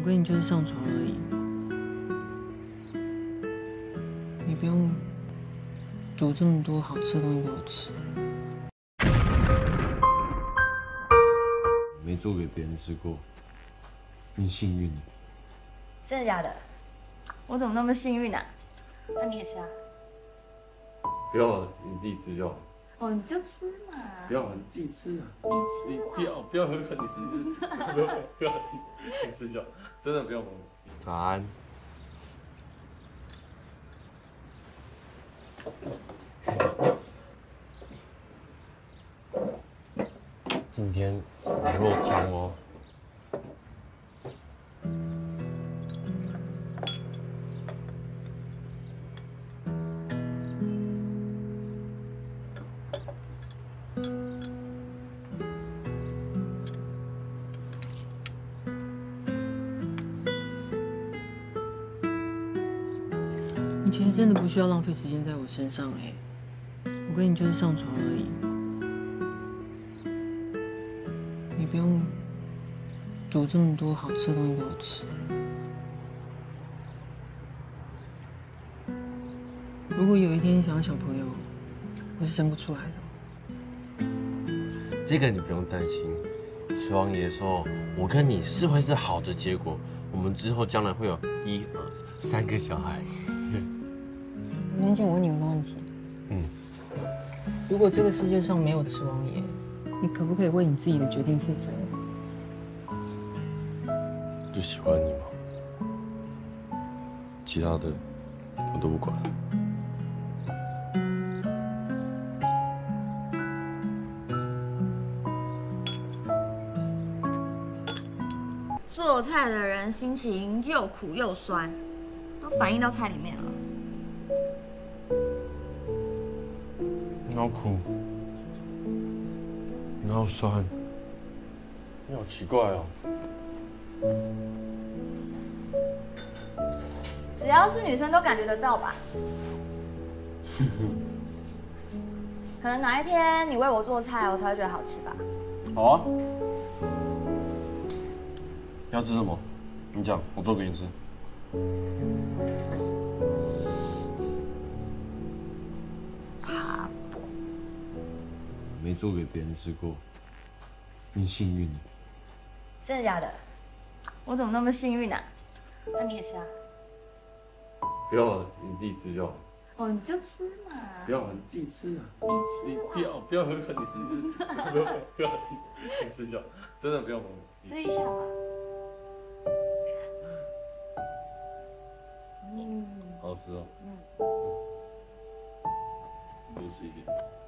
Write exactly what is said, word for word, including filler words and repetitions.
跟你就是上床而已，你不用煮这么多好吃的东西给我吃。 没做给别人吃过，你幸运了。 真的假的？我怎么那么幸运啊？那你也吃啊？ 不要了，你自己吃就好。 哦，你就吃嘛。 不要了，你自己吃啊。 你吃。 你不要不要喝，你吃你吃，不要不要你吃就好，真的不要碰。早安。今天牛肉汤哦。 你其实真的不需要浪费时间在我身上哎，我跟你就是上床而已，你不用煮这么多好吃的东西给我吃。如果有一天你想要小朋友，我是生不出来的。 这个你不用担心，慈王爷说，我跟你是会是好的结果，我们之后将来会有一二三个小孩。 南俊，我问你一个问题， 嗯， 如果这个世界上没有池王爷，你可不可以为你自己的决定负责？ 就喜欢你嘛，其他的我都不管。 做菜的人心情又苦又酸，都反映到菜里面了。 你好苦，你好酸，你好奇怪哦。 只要是女生都感觉得到吧？可能哪一天你为我做菜，我才会觉得好吃吧。 好啊。要吃什么？你讲，我做给你吃。 爬坡。 没做给别人吃过，你幸运了。 真的假的？我怎么那么幸运啊？那你也吃啊？ 不要了，你自己吃就好。 哦，你就吃嘛。 不要了，你自己吃啊。 你吃。 你不要不要喝，你吃你吃，不要不要你吃就好，真的不要碰。 吃一下嘛。嗯， 好吃哦。 嗯， 多吃一点。